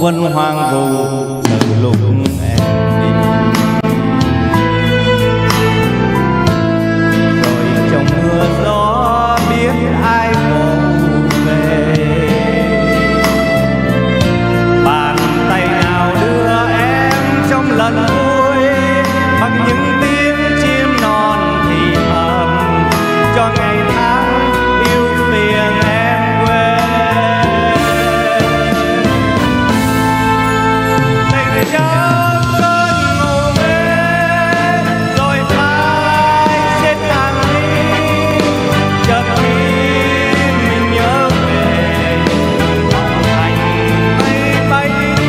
vân hoang vu từ lúc em đi. Rồi trong mưa gió biết ai vỗ về, bàn tay nào đưa em trong lần vui bằng những tiếng chim non thì thầm cho ngày tháng yêu phiền em quên. Tình trong cơn ngủ mê rồi phai trên tàn ly, chợt khi mình nhớ về mộng thành mây bay.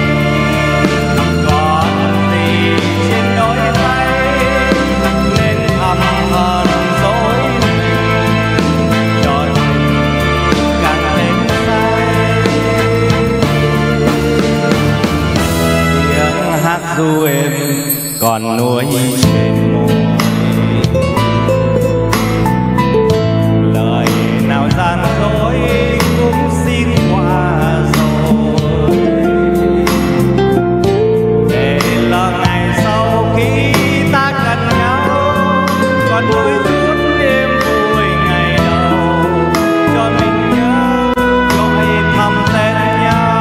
Còn gì trên đôi tay nên thầm hờn dỗi mình, cho tình càng thêm say. Tiếng hát ru êm còn nuối trên môi, lời nào gian dối cũng xin qua rồi, để là ngày sau khi ta cần nhau còn đôi chút đêm vui ngày đầu, cho mình nhớ gọi thầm tên nhau.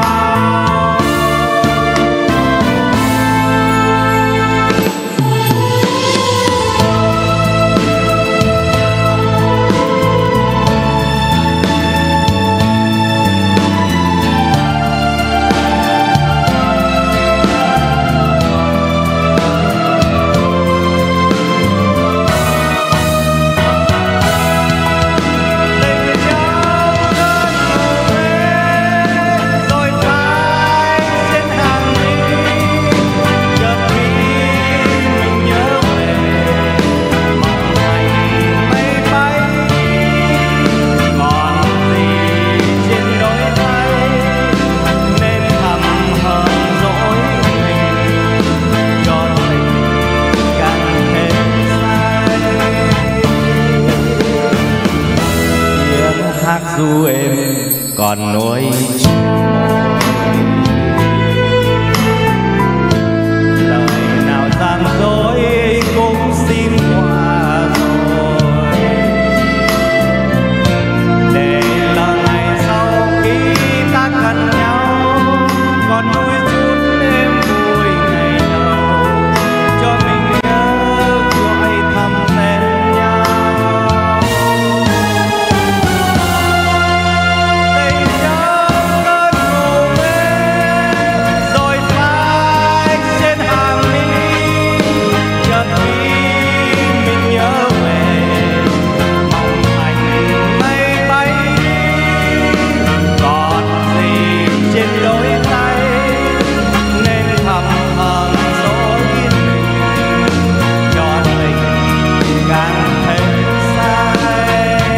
Hát ru êm còn nuối trên môi, lời nào gian dối cũng xin qua rồi, để là ngày sau khi ta cần nhau còn đôi chút đêm vui ngày đầu, cho mình nhớ gọi thầm tên nhau.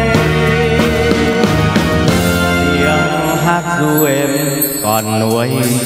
Hát ru êm còn nuối